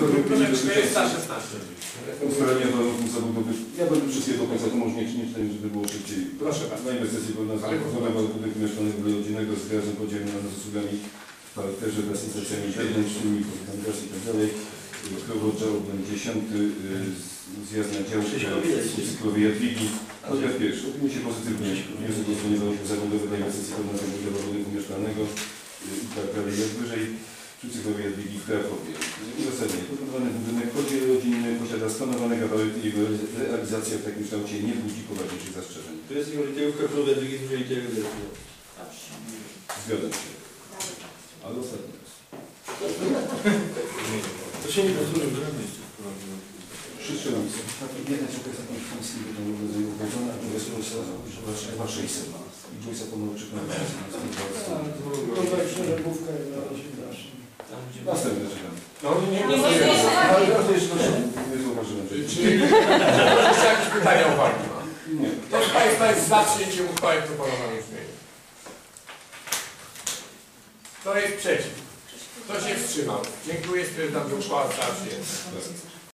Ustalenie warunków zabudowy. Ja będę wszystkie do końca, to może nie czynić, żeby było szybciej. Proszę bardzo. Na inwestycje podnoszone budynku mieszkanego rodzinnego z garażem podziemnym z usługami w charakterze wraz z inwestycjami wewnętrznymi, gaz i tak dalej. Oddział będzie 10. Zjazd na działkę cyklowej Jadwigi. Paragraf pierwszy. Opiniuje się pozytywnie. Wniosek o ustalenie warunków zabudowy dla inwestycji podnoszone budowy budynku mieszkanego i tak dalej jak wyżej. Przy cyklowej Jadwigi w Krakowie. Uzasadnienie. Proponowany budynek rodzinny posiada skanowane gabaryty i jego realizacja w takim kształcie nie budzi poważniejszych zastrzeżeń. To jest litewka królowa Jadwigi z litewką. Zgadzam się. Ale ostatni raz. To się nie powtórzy. Wszyscy nam są. Jedna działka jest takim chamskim, bo to w ogóle uchodzona, a druga jest chyba 600. I dwójca pomałczyk na No tak, szeregówka i na razie dalsze. następne czekam. No nie, Ale to jeszcze nie zauważyłem. Czy jeszcze jakieś pytania, uwagi ma? Nie. Kto z Państwa jest za przyjęciem uchwały w proponowanym brzmieniu? Kto jest przeciw? Kto się wstrzymał? Dziękuję, stwierdzam, że uchwała została przyjęta.